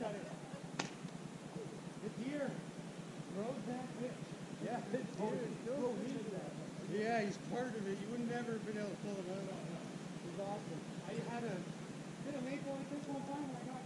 at it. It's here. Rode that bitch. Yeah, it's here. Yeah, he's part of it. You would never have been able to pull him out. He's awesome. I had a maple like this one time when I got